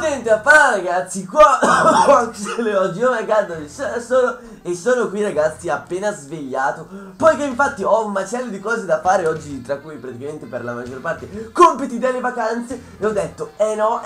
Attenti a parlare ragazzi, qua oggi oh my god, sono qui ragazzi appena svegliato. Poiché infatti ho un macello di cose da fare oggi, tra cui praticamente per la maggior parte compiti delle vacanze. E ho detto no,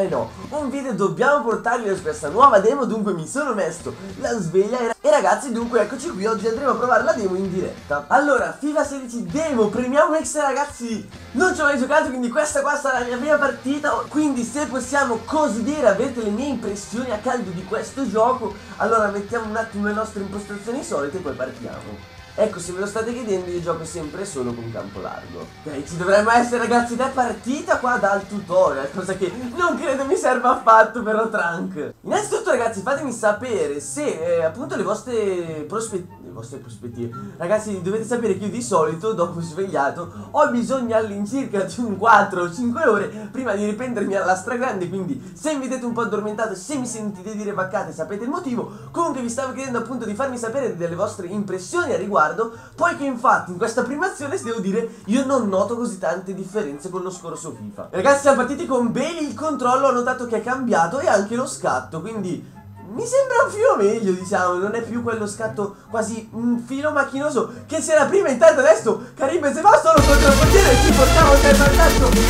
un video dobbiamo portarvi su questa nuova demo. Dunque mi sono messo la sveglia e ragazzi dunque eccoci qui. Oggi andremo a provare la demo in diretta. Allora, FIFA 16 demo, premiamo extra ragazzi. Non ci ho mai giocato, quindi questa qua sarà la mia prima partita. Quindi se possiamo così dire avete le mie impressioni a caldo di questo gioco. Allora mettiamo un attimo le nostre impostazioni solite e poi partiamo. Ecco, se ve lo state chiedendo, io gioco sempre solo con campo largo. Ok, ci dovremmo essere ragazzi da partita qua dal tutorial, cosa che non credo mi serva affatto però Trunk. Innanzitutto ragazzi fatemi sapere se appunto le vostre prospettive. Ragazzi dovete sapere che io di solito dopo svegliato ho bisogno all'incirca di un 4 o 5 ore prima di riprendermi alla stragrande. Quindi se mi vedete un po' addormentato, se mi sentite dire vaccate, sapete il motivo. Comunque vi stavo chiedendo appunto di farmi sapere delle vostre impressioni a riguardo, poiché infatti in questa prima azione, se devo dire, io non noto così tante differenze con lo scorso FIFA. Ragazzi siamo partiti con Bailey, il controllo ho notato che è cambiato e anche lo scatto, quindi mi sembra un filo meglio, diciamo, non è più quello scatto quasi un filo macchinoso che c'era prima. Intanto adesso Karim Benzema solo contro il portiere e ci portiamo nel vantaggio 1-0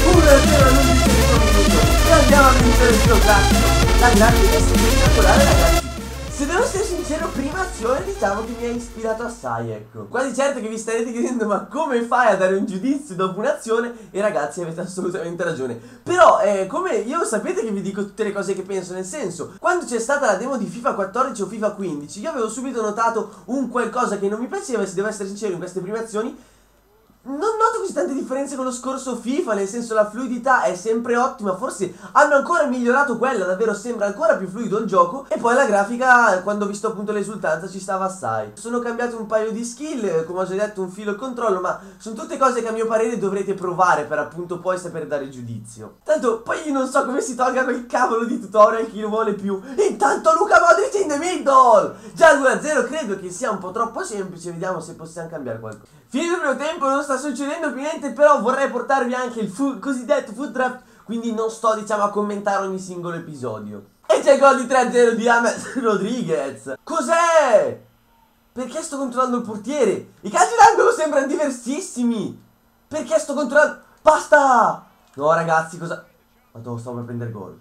all'11° minuto e andiamo a vincere il suo classico. La grafica è spettacolare ragazzi. Se devo essere sincero, prima azione diciamo che mi ha ispirato assai, ecco. Quasi certo che vi starete chiedendo ma come fai a dare un giudizio dopo un'azione? E ragazzi avete assolutamente ragione. Però come io sapete che vi dico tutte le cose che penso, nel senso, quando c'è stata la demo di FIFA 14 o FIFA 15 io avevo subito notato un qualcosa che non mi piaceva. E se devo essere sincero, in queste prime azioni non noto così tante differenze con lo scorso FIFA, nel senso la fluidità è sempre ottima, forse hanno ancora migliorato quella, davvero sembra ancora più fluido il gioco. E poi la grafica, quando ho visto appunto l'esultanza, ci stava assai. Sono cambiato un paio di skill, come ho già detto un filo e controllo, ma sono tutte cose che a mio parere dovrete provare per appunto poi saper dare giudizio. Tanto poi io non so come si tolga quel cavolo di tutorial, chi lo vuole più. Intanto Luka Modric in the middle! Già 2-0 credo che sia un po' troppo semplice, vediamo se possiamo cambiare qualcosa. Finito il primo tempo, non sta succedendo più niente, però vorrei portarvi anche il cosiddetto foot draft, quindi non sto diciamo a commentare ogni singolo episodio. E c'è il gol di 3-0 di James Rodriguez. Cos'è? Perché sto controllando il portiere? I calci d'angolo sembrano diversissimi. Perché sto controllando? Basta! No ragazzi, cosa? Madonna, stavo per prendere gol.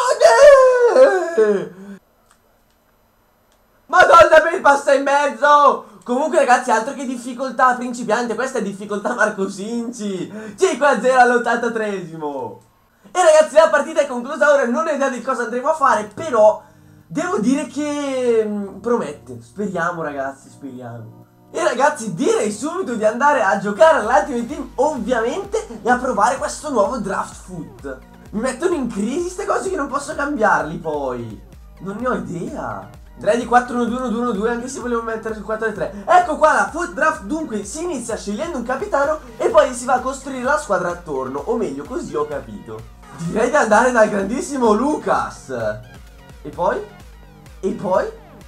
Madonna, mi passa in mezzo! Comunque ragazzi, altro che difficoltà principiante, questa è difficoltà Marco Sinci. 5-0 all'83esimo. E ragazzi la partita è conclusa, ora non ho idea di cosa andremo a fare, però devo dire che promette. Speriamo ragazzi, speriamo. E ragazzi direi subito di andare a giocare all'Ultimate Team ovviamente e a provare questo nuovo Draft Foot. Mi mettono in crisi queste cose che non posso cambiarli poi. Non ne ho idea. Direi di 4-1-2-1-2-1-2 anche se volevo mettere sul 4-3. Ecco qua la foot draft, dunque si inizia scegliendo un capitano e poi si va a costruire la squadra attorno, o meglio così ho capito. Direi di andare dal grandissimo Lucas. E poi? E poi?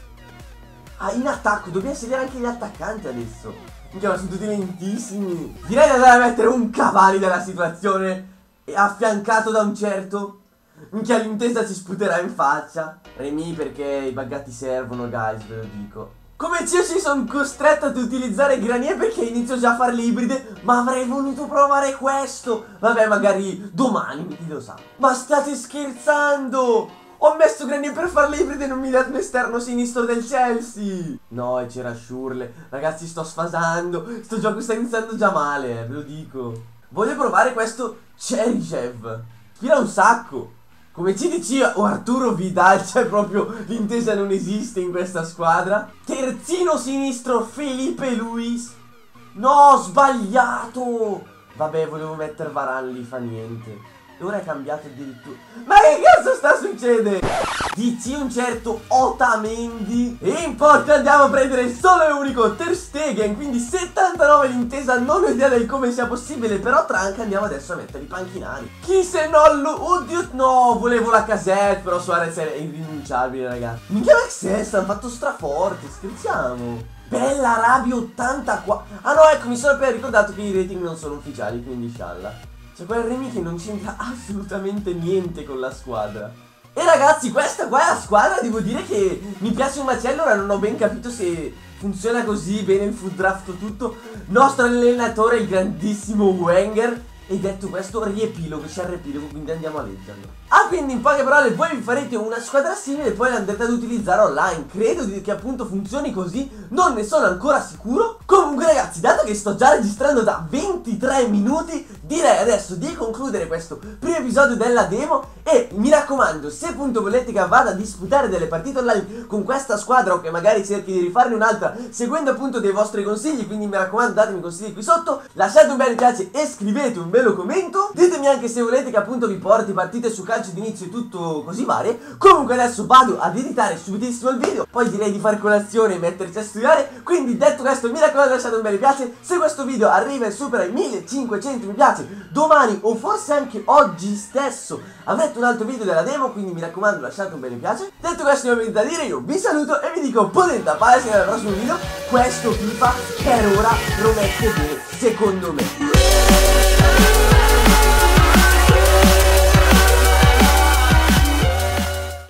Ah, in attacco, dobbiamo scegliere anche gli attaccanti adesso. Minchia, ma sono tutti lentissimi. Direi di andare a mettere un cavalli della situazione e affiancato da un certo... Minchia, l'intesa ci sputerà in faccia. Remy perché i buggati servono, guys, ve lo dico. Come ci sono costretto ad utilizzare Granier perché inizio già a fare le ibride, ma avrei voluto provare questo. Vabbè, magari domani, chi lo sa. Ma state scherzando? Ho messo Granier per fare le ibride e non mi dà l'esterno sinistro del Chelsea. No, e c'era Schürrle. Ragazzi, sto sfasando. Sto gioco sta iniziando già male, ve lo dico. Voglio provare questo Cheryshev. Tira un sacco. Come CDC o Arturo Vidal, cioè proprio l'intesa non esiste in questa squadra. Terzino sinistro Felipe Luis. No, sbagliato. Vabbè, volevo mettere Varane lì, fa niente. E ora è cambiato addirittura. Ma che cazzo sta succedendo? DC un certo Otamendi. E in porta andiamo a prendere solo e unico Ter Stegen. Quindi 79 l'intesa. Non ho idea del come sia possibile, però Trunk andiamo adesso a mettere i panchinari. Chi se no oddio. No, volevo la Casette, però Suarez è irrinunciabile ragazzi. Minchia Maxes, hanno fatto straforte. Scherziamo. Bella Arabia 84. Ah no, ecco, mi sono appena ricordato che i rating non sono ufficiali, quindi scialla. C'è quel Remy che non c'entra assolutamente niente con la squadra. E ragazzi, questa qua è la squadra, devo dire che mi piace un macello. Ora non ho ben capito se funziona così bene il food draft tutto. Nostro allenatore, il grandissimo Wenger. E detto questo, riepilogo, c'è il riepilogo, quindi andiamo a leggerlo. Ah, quindi in poche parole voi vi farete una squadra simile e poi l'andrete ad utilizzare online. Credo che appunto funzioni così, non ne sono ancora sicuro. Comunque ragazzi, dato che sto già registrando da 23 minuti, direi adesso di concludere questo primo episodio della demo. E mi raccomando, se appunto volete che vada a disputare delle partite online con questa squadra, o che magari cerchi di rifarne un'altra seguendo appunto dei vostri consigli, quindi mi raccomando datemi consigli qui sotto, lasciate un bel mi piace e scrivete un bello commento. Ditemi anche se volete che appunto vi porti partite su calcio d'inizio e tutto così varie. Comunque adesso vado ad editare subitissimo il video, poi direi di fare colazione e metterci a studiare. Quindi detto questo, mi raccomando lasciate un bel mi piace. Se questo video arriva e supera i 1500 mi piace, domani o forse anche oggi stesso avrete un altro video della demo, quindi mi raccomando lasciate un bel mi piace. Detto questo non ho niente da dire, io vi saluto e vi dico potente palla nel prossimo video. Questo FIFA per ora promette bene secondo me.